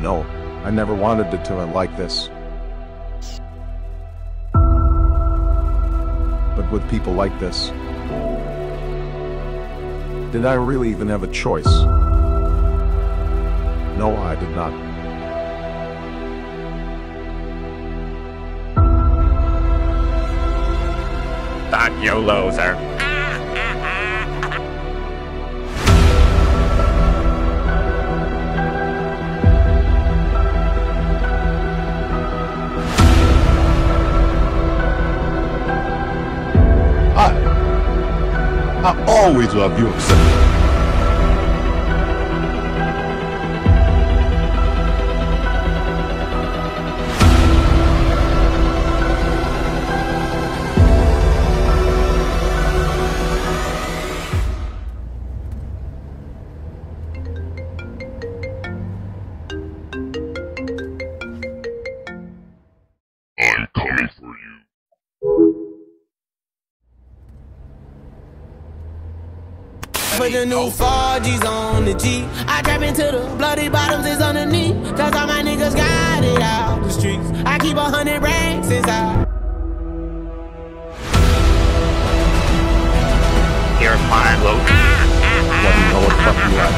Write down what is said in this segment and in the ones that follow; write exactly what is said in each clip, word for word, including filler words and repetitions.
No, I never wanted it to end like this. But with people like this, did I really even have a choice? No, I did not. Fuck you, loser. I always love you except I'm coming for you. Put the new four G's on the G. I trap into the bloody bottoms is underneath. Cause all my niggas got it out the streets. I keep a hundred racks inside. You're fine, Luke. Let me know what the fuck you like.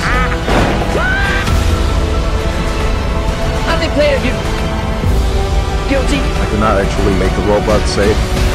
I declare you guilty. I cannot actually make the robot say